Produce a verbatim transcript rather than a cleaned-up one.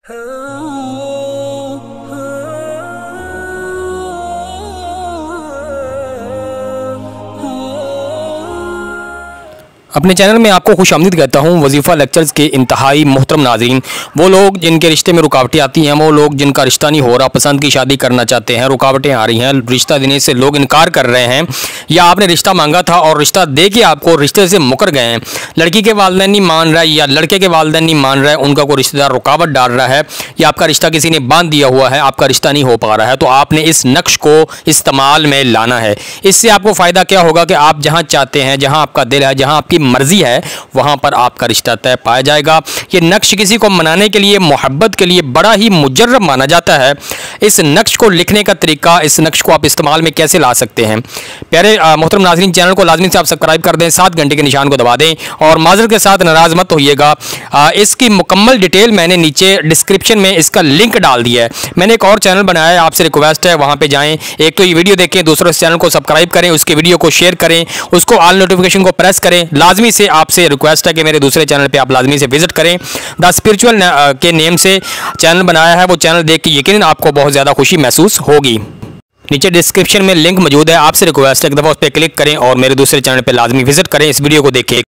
अपने चैनल में आपको खुशामदीद कहता हूँ। वजीफ़ा लेक्चर्स के इंतहाई मोहतरम नाज़रीन, वो लोग जिनके रिश्ते में रुकावटें आती हैं, वो लोग जिनका रिश्ता नहीं हो रहा, पसंद की शादी करना चाहते हैं, रुकावटें आ रही हैं, रिश्ता देने से लोग इनकार कर रहे हैं, या आपने रिश्ता मांगा था और रिश्ता दे के आपको रिश्ते से मुकर गए हैं, लड़की के वालिदैन नहीं मान रहा है या लड़के के वालिदैन नहीं मान रहा है, उनका कोई रिश्तेदार रुकावट डाल रहा है या आपका रिश्ता किसी ने बांध दिया हुआ है, आपका रिश्ता नहीं हो पा रहा है, तो आपने इस नक्श को इस्तेमाल में लाना है। इससे आपको फ़ायदा क्या होगा कि आप जहाँ चाहते हैं, जहाँ आपका दिल है, जहाँ आपकी मर्ज़ी है, वहां पर आपका रिश्ता तय पाया जाएगा। ये नक्श किसी को मनाने के लिए, मोहब्बत के लिए बड़ा ही मुजर्रब माना जाता है। इस नक्श को लिखने का तरीका, इस नक्श को आप इस्तेमाल में कैसे ला सकते हैं। प्यारे मोहतरम नाज़रीन, चैनल को लाजमी से आप सब्सक्राइब कर दें, सात घंटे के निशान को दबा दें और माजरत के साथ नाराज़ मत होइएगा। इसकी मुकम्मल डिटेल मैंने नीचे डिस्क्रिप्शन में इसका लिंक डाल दिया है। मैंने एक और चैनल बनाया है, आपसे रिक्वेस्ट है वहाँ पर जाएँ, एक तो ये वीडियो देखें, दूसरों इस चैनल को सब्सक्राइब करें, उसके वीडियो को शेयर करें, उसको ऑल नोटिफिकेशन को प्रेस करें। लाजमी से आपसे रिक्वेस्ट है कि मेरे दूसरे चैनल पे आप लाजमी से विजिट करें। द स्पिरिचुअल के नेम से चैनल बनाया है, वो चैनल देख के यकीनन आपको बहुत ज़्यादा खुशी महसूस होगी। नीचे डिस्क्रिप्शन में लिंक मौजूद है, आपसे रिक्वेस्ट है एक दफ़ा उस पर क्लिक करें और मेरे दूसरे चैनल पे लाजमी विजिट करें, इस वीडियो को देखें।